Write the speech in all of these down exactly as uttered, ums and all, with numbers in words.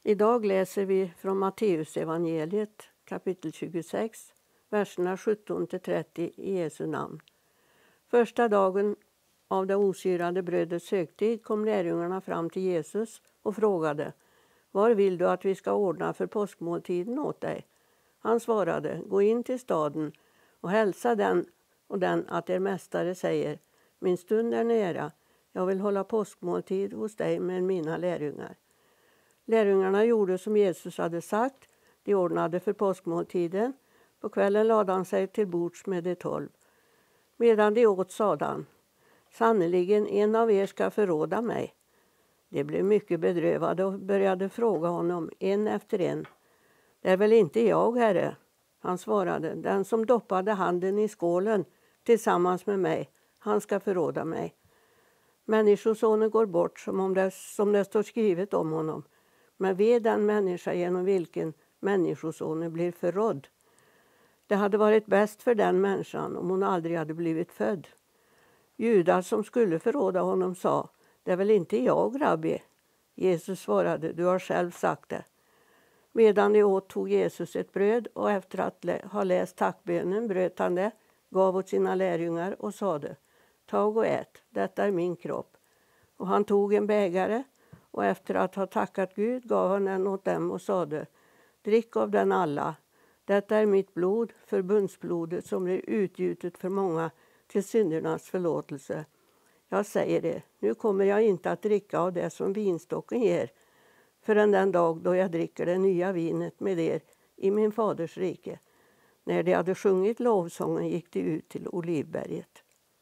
Idag läser vi från Matteus evangeliet kapitel tjugosex, verserna sjutton till trettio i Jesu namn. Första dagen av det osyrade brödets högtid kom lärjungarna fram till Jesus och frågade: Var vill du att vi ska ordna för påskmåltiden åt dig? Han svarade: Gå in till staden och hälsa den och den att er mästare säger: Min stund är nära, jag vill hålla påskmåltid hos dig med mina lärjungar. Lärjungarna gjorde som Jesus hade sagt. De ordnade för påskmåltiden. På kvällen lade han sig till bords med de tolv. Medan de åt sade han: Sannoliken en av er ska förråda mig. De blev mycket bedrövade och började fråga honom en efter en: Det är väl inte jag, Herre? Han svarade: Den som doppade handen i skålen tillsammans med mig, han ska förråda mig. Människosonen går bort som, om det, som det står skrivet om honom. Men ve den människa genom vilken människosonen blir förrådd. Det hade varit bäst för den människan om hon aldrig hade blivit född. Judas som skulle förråda honom sa: Det är väl inte jag, rabbi? Jesus svarade: Du har själv sagt det. Medan de åt tog Jesus ett bröd och efter att ha läst tackbönen bröt han det, gav åt sina lärjungar och sade: Tag och ät, detta är min kropp. Och han tog en bägare och efter att ha tackat Gud gav han den åt dem och sade: Drick av den alla, detta är mitt blod, förbundsblodet som blir utgjutet för många till syndernas förlåtelse. Jag säger det, nu kommer jag inte att dricka av det som vinstocken ger, förrän den dag då jag dricker det nya vinet med er i min faders rike. När de hade sjungit lovsången gick de ut till Olivberget.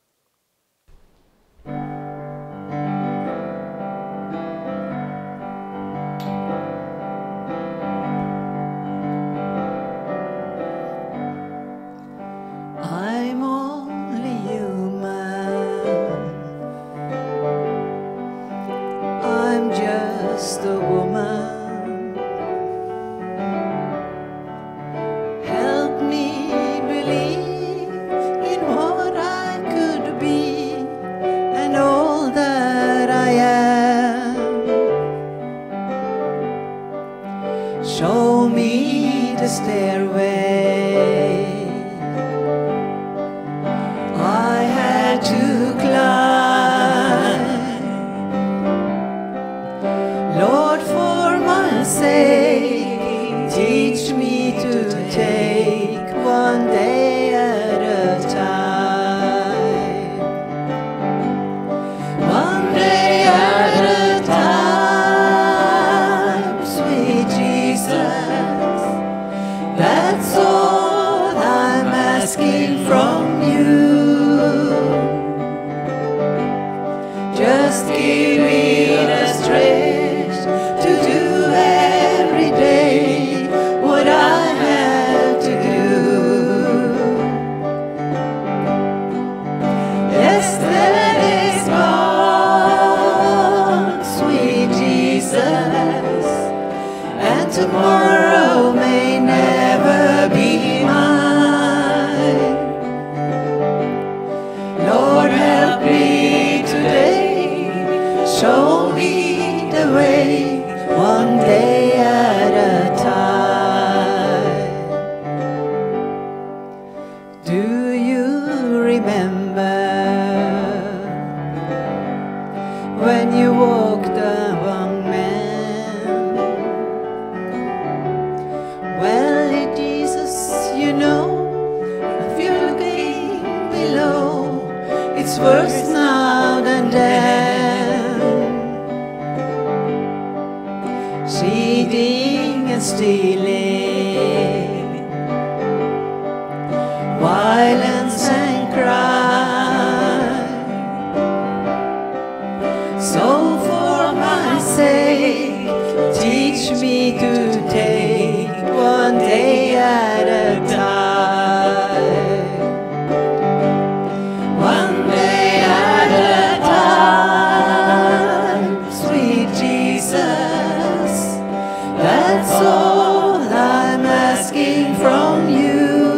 I'm only human. I'm just a woman. Help me believe in what I could be and all that I am. Show me the stairway I had to climb. Lord, for my sake, teach me to take one day at a time. One day at a time, sweet Jesus, that's all I'm asking from you. Just give me the strength to do every day what I have to do. Yesterday's gone, sweet Jesus, and tomorrow may never be mine. Lord, help me today. Show me the way, one day at a time. Do you remember when you walked among men? Well, Jesus, you know, if you're looking below, it's worse now than then. Cheating and stealing, violence and crime. So for my sake, teach me to take one day at a time. One day at a time, sweet Jesus, that's all I'm asking from you.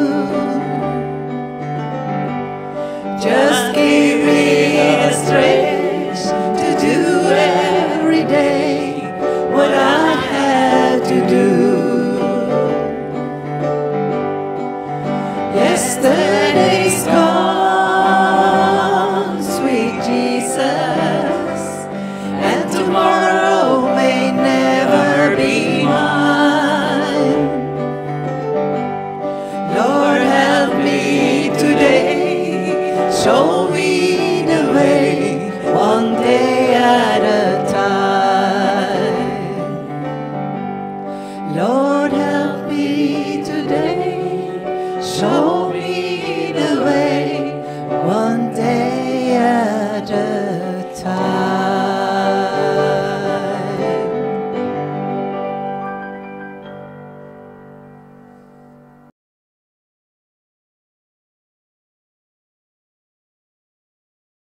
Just give me the strength to do every day what I have at a time.